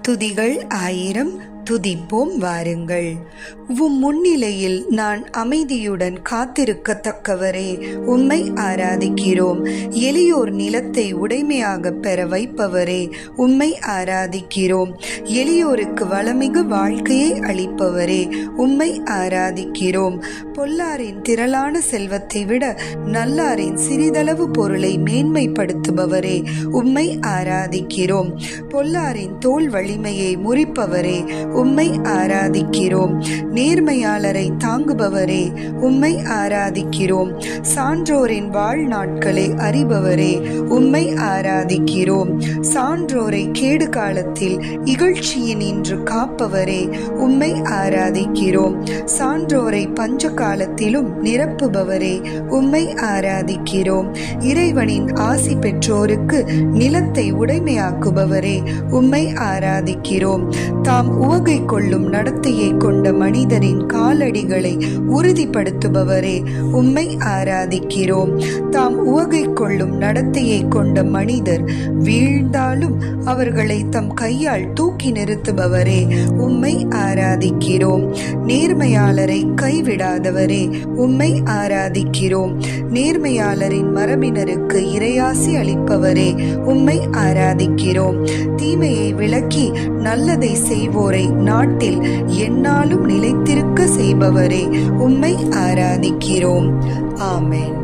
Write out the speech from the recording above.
துதிகள் 1000 துதிப்போம் வாருங்கள். உம் முன்னிலையில் நான் அமைதியுடன் காத்திருக்கத்தக்கவரே, உம்மை ஆராதிக்கிறோம். எளியோர் நிலத்தை உடைமையாக பெற வைப்பவரே, உம்மை ஆராதிக்கிறோம். எளியோருக்கு வளமிகு வாழ்க்கையை அளிப்பவரே, உம்மை ஆராதிக்கிறோம். பொல்லாரின் திரளான செல்வத்தை விட நல்லாரின் சிறிதளவு பொருளை மேன்மைப்படுத்துபவரே, உம்மை ஆராதிக்கிறோம். பொல்லாரின் தோல் வலிமையை முறிப்பவரே, உம்மை ஆராதிக்கிறோம். நேர்மையாளரை தாங்குபவரே, உம்மை ஆராதிக்கிறோம். சான்றோரின் வாழ்நாட்களை அறிபவரே, உம்மை ஆராதிக்கிறோம். சான்றோரை கேடு காலத்தில் இகழ்ச்சியினின்று காப்பவரே, உம்மை ஆராதிக்கிறோம். சான்றோரை பஞ்ச காலத்திலும் நிரப்புபவரே, உம்மை ஆராதிக்கிறோம். இறைவனின் ஆசி பெற்றோருக்கு நிலத்தை உடைமையாக்குபவரே, உம்மை ஆராதிக்கிறோம். தாம் உவகை கொள்ளும் நடத்தையை கொண்ட மனிதரின் காலடிகளை உறுதிப்படுத்துபவரே, உம்மை ஆராதிக்கிறோம். தாம் உவகை கொள்ளும் நடத்தையை கொண்ட மனிதர் வீழ்ந்தாலும் அவர்களை தம் கையால் தூக்கி நிறுத்துபவரே, உம்மை ஆராதிக்கிறோம். நேர்மையாளரை கைவிடாதவரே, உம்மை ஆராதிக்கிறோம். நேர்மையாளரின் மரபினருக்கு இறையாசி அளிப்பவரே, உம்மை ஆராதிக்கிறோம். தீமையை விலக்கி நல்லதை செய்வோரை நாட்டில் எந்நாளும் நிலைத்திருக்க செய்பவரே, உம்மை ஆராதிக்கிறோம். ஆமென்.